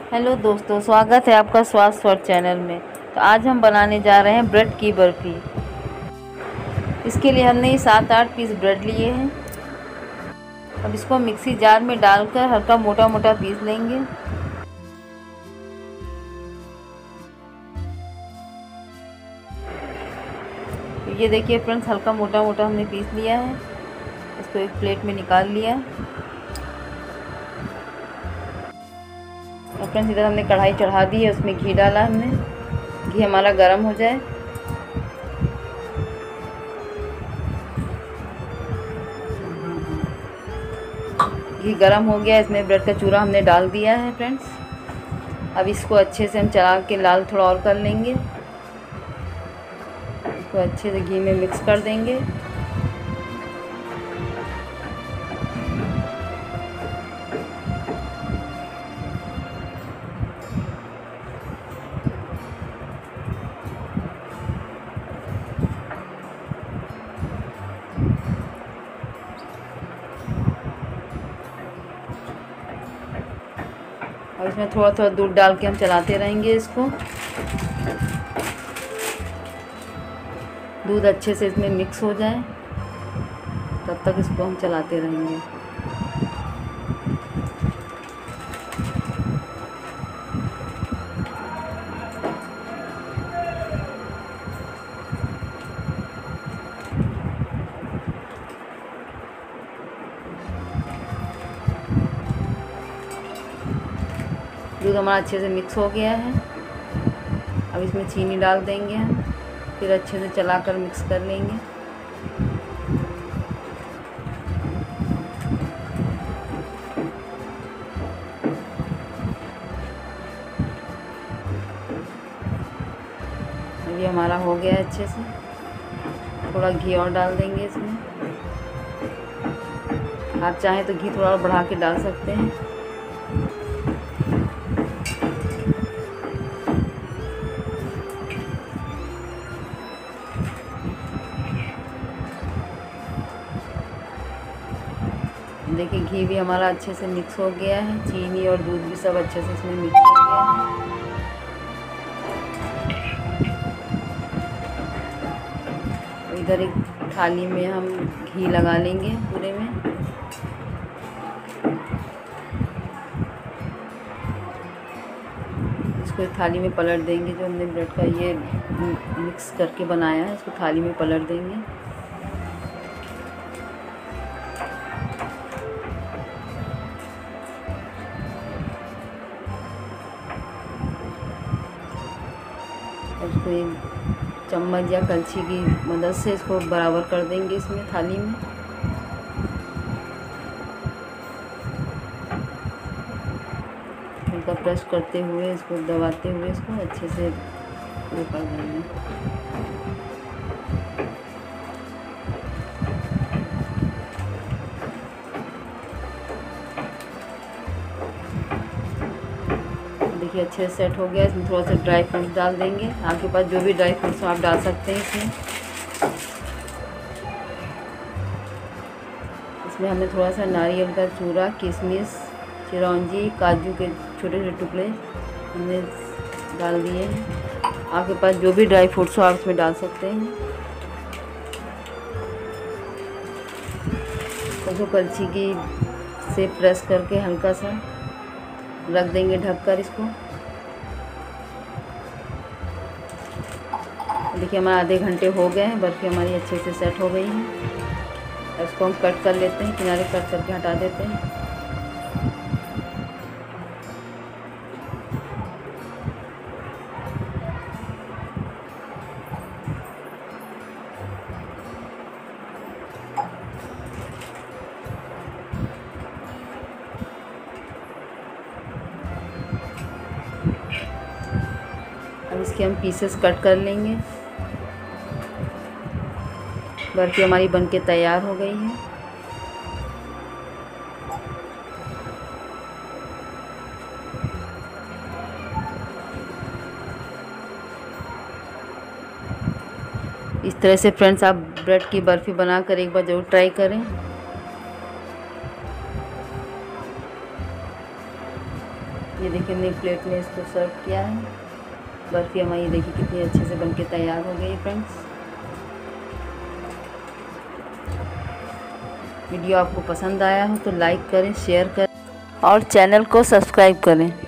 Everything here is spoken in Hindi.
हेलो दोस्तों, स्वागत है आपका स्वाद स्वर्ग चैनल में। तो आज हम बनाने जा रहे हैं ब्रेड की बर्फ़ी। इसके लिए हमने 7-8 पीस ब्रेड लिए हैं। अब इसको मिक्सी जार में डालकर हल्का मोटा मोटा पीस लेंगे। ये देखिए फ्रेंड्स, हल्का मोटा मोटा हमने पीस लिया है। इसको एक प्लेट में निकाल लिया। और फ्रेंड्स, इधर हमने कढ़ाई चढ़ा दी है, उसमें घी डाला हमने। घी हमारा गर्म हो जाए। घी गर्म हो गया, इसमें ब्रेड का चूरा हमने डाल दिया है फ्रेंड्स। अब इसको अच्छे से हम चला के लाल थोड़ा और कर लेंगे। इसको अच्छे से घी में मिक्स कर देंगे। और इसमें थोड़ा थोड़ा दूध डाल के हम चलाते रहेंगे इसको। दूध अच्छे से इसमें मिक्स हो जाए तब तक इसको हम चलाते रहेंगे। दूध हमारा अच्छे से मिक्स हो गया है। अब इसमें चीनी डाल देंगे हम, फिर अच्छे से चलाकर मिक्स कर लेंगे। ये हमारा हो गया है अच्छे से। थोड़ा घी और डाल देंगे इसमें। आप चाहें तो घी थोड़ा और बढ़ा के डाल सकते हैं। देखिए घी भी हमारा अच्छे से मिक्स हो गया है। चीनी और दूध भी सब अच्छे से इसमें मिक्स हो गया है। इधर एक थाली में हम घी लगा लेंगे पूरे में। इसको एक थाली में पलट देंगे। जो हमने ब्रेड का ये मिक्स करके बनाया है, इसको थाली में पलट देंगे। इसको एक चम्मच या कलछी की मदद से इसको बराबर कर देंगे इसमें थाली में। हल्का प्रेस करते हुए, इसको दबाते हुए इसको अच्छे से वो कर देंगे। देखिए अच्छे से सेट हो गया। इसमें थोड़ा सा ड्राई फ्रूट्स डाल देंगे। आपके पास जो भी ड्राई फ्रूट्स हो आप डाल सकते हैं इसमें। इसमें हमने थोड़ा सा नारियल का चूरा, किशमिश, चिरौंजी, काजू के छोटे छोटे टुकड़े हमने डाल दिए हैं। आपके पास जो भी ड्राई फ्रूट्स हो आप इसमें डाल सकते हैं। इसको कलछी की से प्रेस करके हल्का सा रख देंगे ढककर इसको। देखिए हमारे आधे घंटे हो गए हैं। बर्फ़ी हमारी अच्छे से सेट हो गई है। इसको हम कट कर लेते हैं, किनारे कट करके हटा देते हैं। अब इसके हम पीसेस कट कर लेंगे। बर्फ़ी हमारी बनके तैयार हो गई है। इस तरह से फ्रेंड्स आप ब्रेड की बर्फ़ी बनाकर एक बार ज़रूर ट्राई करें। ये देखिए हमने प्लेट में इसको सर्व किया है। बर्फ़ी हमारी देखिए कितनी अच्छे से बनके तैयार हो गई है फ्रेंड्स। वीडियो आपको पसंद आया हो तो लाइक करें, शेयर करें और चैनल को सब्सक्राइब करें।